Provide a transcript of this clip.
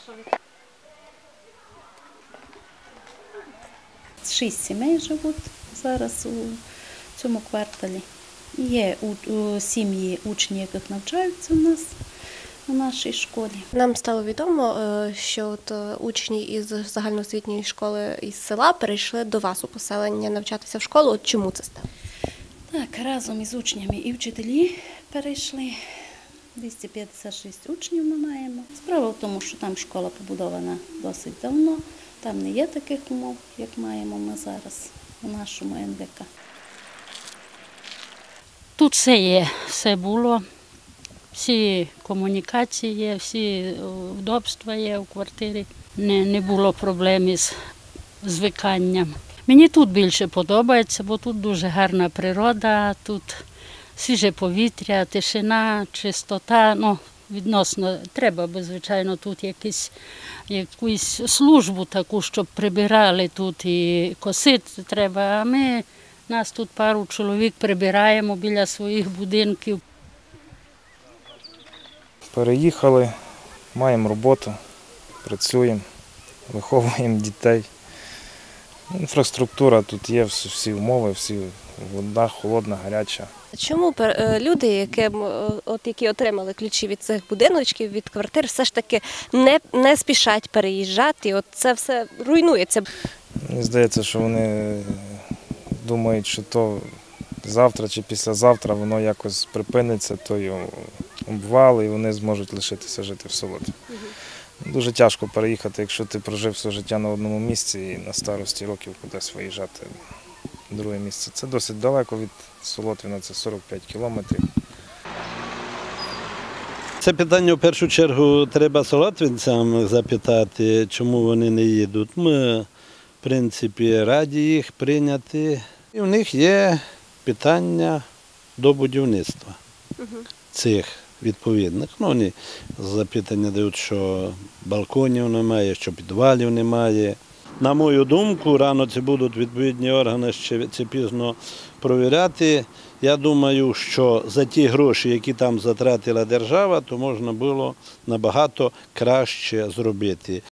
Шість сімей живуть зараз у цьому кварталі. Є сім'ї учні, яких навчаються у нас у нашій школі. Нам стало відомо, що учні із загальноосвітньої школи із села перейшли до вас у поселення навчатися в школу. От чому це стало? Так, разом із учнями і вчителі перейшли. 256 учнів ми маємо. Справа в тому, що там школа побудована досить давно. Там не є таких умов, як маємо ми зараз у нашому НВК. Тут все є, все було. Всі комунікації є, всі удобства є у квартирі. Не було проблем із звиканням. Мені тут більше подобається, бо тут дуже гарна природа, тут свіже повітря, тишина, чистота. Ну, відносно, треба би, звичайно, тут якусь службу таку, щоб прибирали тут і косити треба. А нас тут пару чоловік прибираємо біля своїх будинків. Переїхали, маємо роботу, працюємо, виховуємо дітей. Інфраструктура тут є, всі умови, вода холодна, гаряча. Чому люди, які отримали ключі від цих будиночків, від квартир, все ж таки не спішать переїжджати? От це все руйнується. Мені здається, що вони думають, що то завтра чи післязавтра воно якось припиниться, той обвал, і вони зможуть лишитися жити в Солотві. Дуже тяжко переїхати, якщо ти прожив все життя на одному місці і на старості років кудись виїжджати в друге місце. Це досить далеко від Солотвіна, це 45 кілометрів. Це питання в першу чергу треба солотвинцям запитати, чому вони не їдуть. Ми, в принципі, раді їх прийняти. І в них є питання до будівництва цих відповідних. Вони запитання дають, що балконів немає, що підвалів немає. На мою думку, рано це будуть відповідні органи ще пізно провіряти. Я думаю, що за ті гроші, які там затратила держава, то можна було набагато краще зробити.